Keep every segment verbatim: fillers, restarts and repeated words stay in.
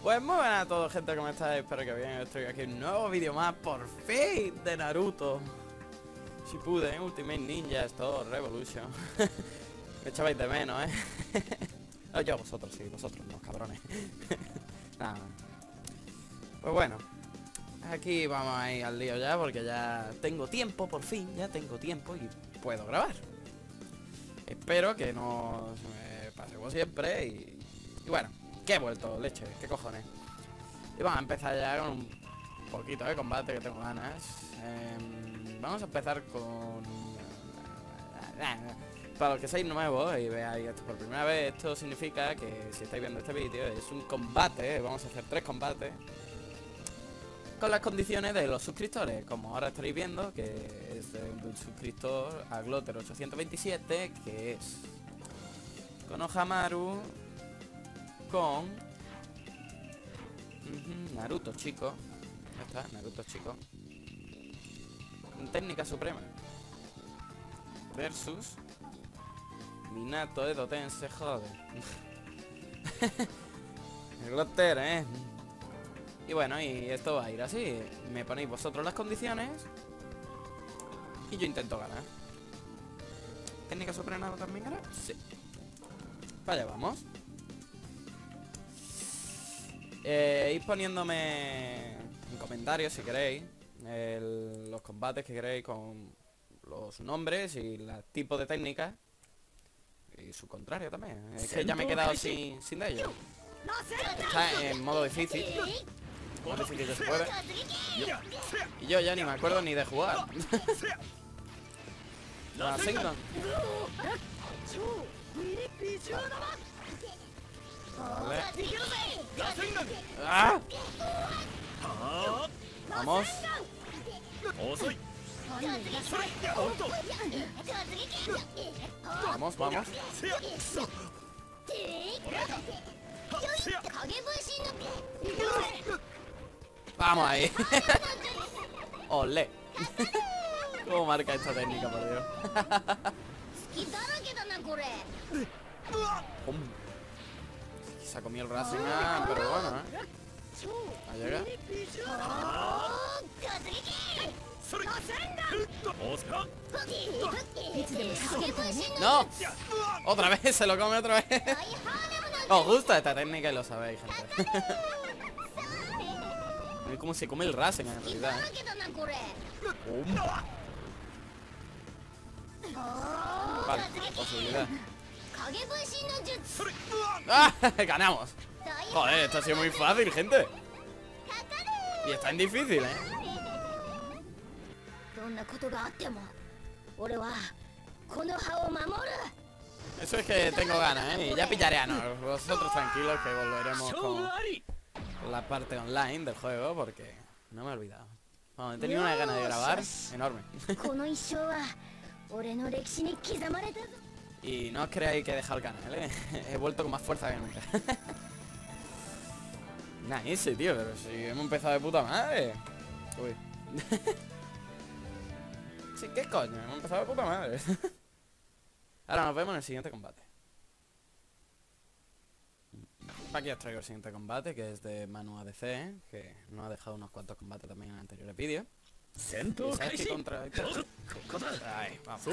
Pues muy buenas a todos, gente, ¿cómo estáis? Espero que bien. Estoy aquí en un nuevo vídeo más, por fin, de Naruto Shippuden Ultimate Ninja Storm Revolution. Me echabais de menos, ¿eh? No, yo, vosotros sí, vosotros no, cabrones. Nada. Pues bueno, aquí vamos a ir al lío ya, porque ya tengo tiempo, por fin, ya tengo tiempo y puedo grabar. Espero que no se me pase como siempre y, y bueno, que he vuelto, leche, qué cojones. Y vamos a empezar ya con un poquito de combate que tengo ganas. eh, Vamos a empezar con... Para los que seáis nuevos y veáis esto por primera vez, esto significa que si estáis viendo este vídeo es un combate. Vamos a hacer tres combates con las condiciones de los suscriptores, como ahora estaréis viendo, que es de un suscriptor a Glotter ochocientos veintisiete, que es Konohamaru con uh-huh, Naruto chico. Ya está, Naruto chico. Técnica suprema versus Minato Edo Tensei, joder. El Glotter, eh. Y bueno, y esto va a ir así. Me ponéis vosotros las condiciones y yo intento ganar. ¿Técnica suprema también ganar? Sí. Para allá vamos. Eh, id poniéndome en comentarios si queréis el, los combates que queréis con los nombres y los tipos de técnicas. Y su contrario también. Es que ya me he quedado sin, sin de ellos. Está en modo difícil. Más difícil que se puede. Y yo ya ni me acuerdo ni de jugar. La Sengon. Vale. ¡Ah! Vamos. Vamos, vamos. Vamos ahí. Olé. ¿Cómo marca esta técnica, por Dios? Se ha comido el Rasengan, pero bueno, ¿eh? ¿Ha llegado? ¡No! ¡Otra vez! ¡Se lo come otra vez! Os gusta esta técnica y lo sabéis, gente. Es como se come el Rasengan en realidad, ¿eh? Vale, posibilidad. ¡Ah! ¡Ganamos! Joder, esto ha sido muy fácil, gente. Y está en difícil, ¿eh? Eso es que tengo ganas, ¿eh? Y ya pillaré a no. Vosotros tranquilos que volveremos con, con la parte online del juego, porque no me he olvidado. Bueno, he tenido una gana de grabar enorme. Y no os creáis que he dejado el canal, ¿eh? He vuelto con más fuerza que nunca. Nice, tío, pero si hemos empezado de puta madre. Uy. Sí, ¿qué coño? Hemos empezado de puta madre. Ahora nos vemos en el siguiente combate. Aquí os traigo el siguiente combate, que es de Manu A D C, ¿eh? Que nos ha dejado unos cuantos combates también en anteriores vídeos. Y sabes que contra... Ahí, vamos.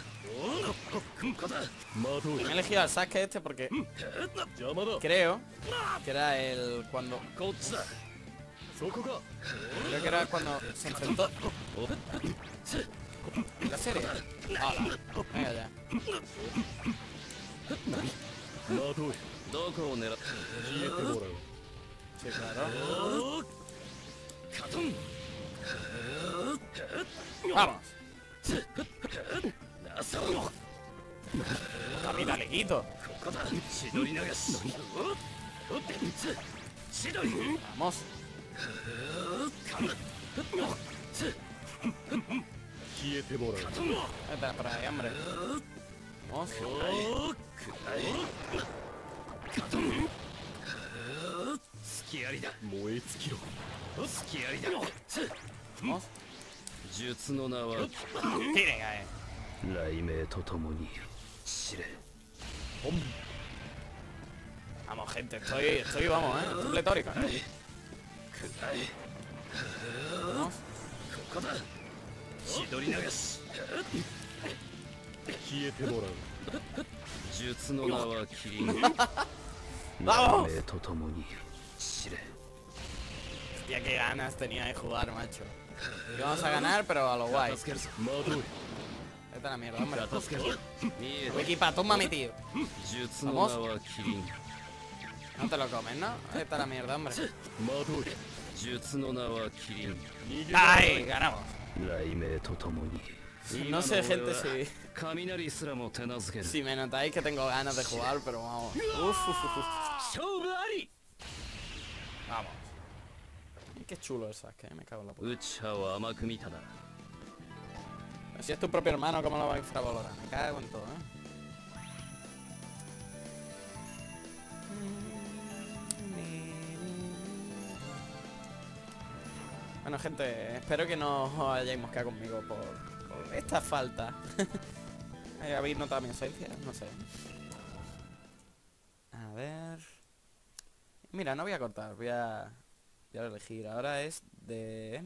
Y me he elegido al Sasuke este porque creo que era el cuando... Creo que era cuando se enfrentó la serie. ¡Hala! Venga ya. Sí, claro. ¡Vamos! ¡Capita, le quito! ¡Vamos! Vete por ahí, hombre. Vamos. Vamos. ¡Tire, cae! Vamos, gente, estoy, estoy, vamos, eh. Estoy pletórico, ¿eh? Vamos. ¡Vamos! Hostia, qué ganas tenía de jugar, macho. Y vamos a ganar, pero a lo guay. Vete a la mierda, hombre. Wikipa, toma mi tío. Vamos. No te lo comes, ¿no? Vete a la mierda, hombre. ¡Ay! Ganamos. No sé, gente, si... Si me notáis que tengo ganas de jugar, pero vamos. Uf, uf, uf, uf. Vamos. Y qué chulo el Sasuke, ¿eh? Me cago en la puta. Si es tu propio hermano, ¿cómo lo va a infravalorar? Me cago en todo, ¿eh? Bueno, gente, espero que no os hayáis mosqueado conmigo por, por esta falta. ¿Habéis notado mi ausencia? No sé. A ver... Mira, no voy a cortar, voy a, voy a elegir. Ahora es de...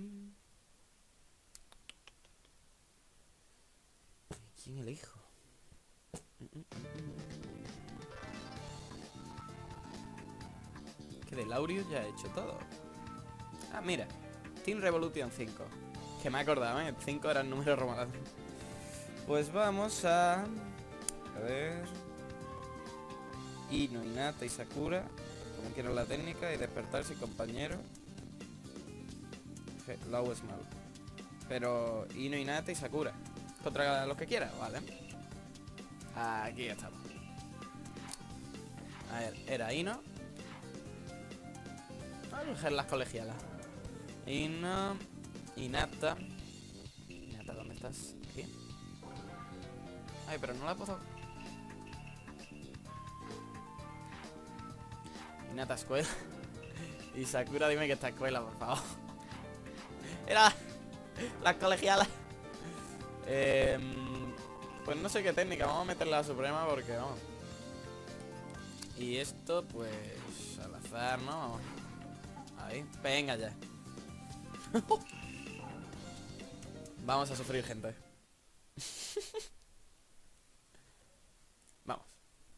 ¿Quién elijo? Que de Laurius ya he hecho todo. Ah, mira. Team Revolution cinco. Que me he acordado, ¿eh? cinco era el número romano. Pues vamos a... A ver... Ino, Hinata y Sakura. Como quieran la técnica. Y despertar sin compañero. Low es malo. Pero Ino, Hinata y Sakura. Contra los que quiera, vale. Aquí estamos. A ver, era Ino. Vamos a coger las colegialas. Ino, Hinata. Hinata, ¿dónde estás? Aquí. Ay, pero no la puedo. Hinata escuela. Y Sakura, dime que está escuela, por favor. Era las colegialas. Eh, pues no sé qué técnica. Vamos a meterla a Suprema porque vamos. Y esto, pues al azar, ¿no? Vamos. Ahí, venga ya. Vamos a sufrir, gente. Vamos.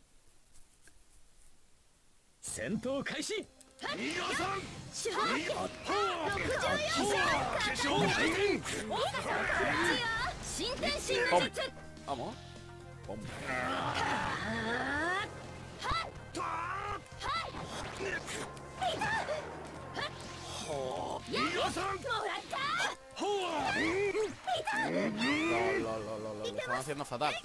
Pom. Vamos. Pom. Lo, lo, lo, lo, lo estamos haciendo fatal.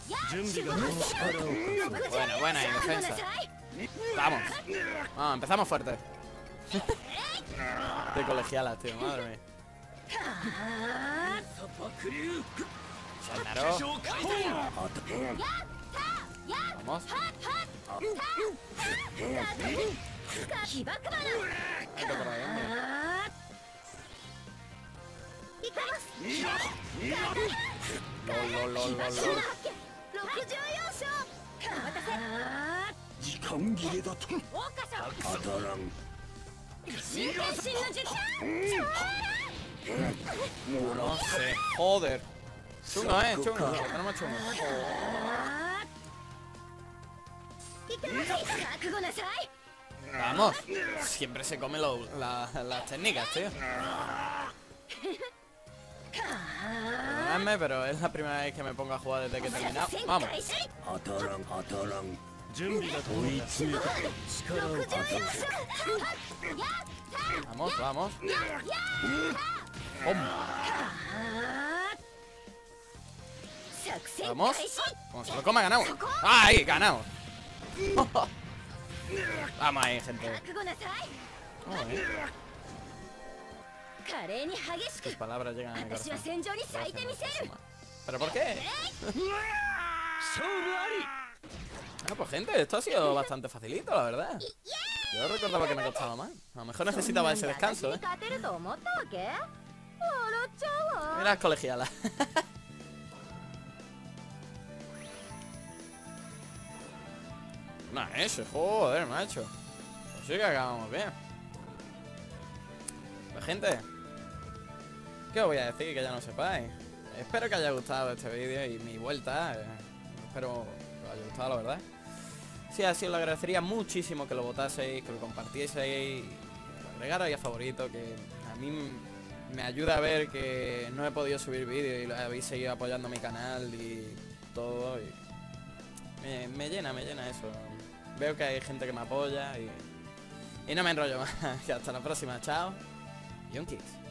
Buena, buena y defensa. Vamos. Vamos, empezamos fuerte. De colegialas, tío, madre mía. Shalnaro. Vamos. Vete por ahí, hombre. Lol, lol, lol, lol, lol. No sé, joder. Chungo, eh, chungo. Lo tenemos chungo. Vamos. Siempre se come lo, la, las técnicas, tío. Perdonadme, pero es la primera vez que me pongo a jugar desde que he terminado. Vamos. Vamos, vamos. ¡Pum! Vamos. Como se lo coma, ganamos. ¡Ay, ganamos! Vamos ahí, gente. Oh, eh. Tus palabras llegan a mi corazón. ¿Pero por qué? Ah, pues gente, esto ha sido bastante facilito, la verdad. Yo recordaba que me costaba más. A lo mejor necesitaba ese descanso, ¿eh? Mira las colegialas. No, ese, joder, macho. sí que acabamos bien. Pues gente, ¿qué os voy a decir que ya no sepáis? Espero que haya gustado este vídeo y mi vuelta. eh, Espero que os haya gustado, la verdad. Si así os lo agradecería muchísimo que lo votaseis, que lo compartieseis, que lo agregarais a favorito, que a mí me ayuda a ver que no he podido subir vídeos y lo habéis seguido apoyando mi canal y todo. Y me, me llena, me llena eso. Veo que hay gente que me apoya y, y no me enrollo más. Que hasta la próxima, chao y un kiss.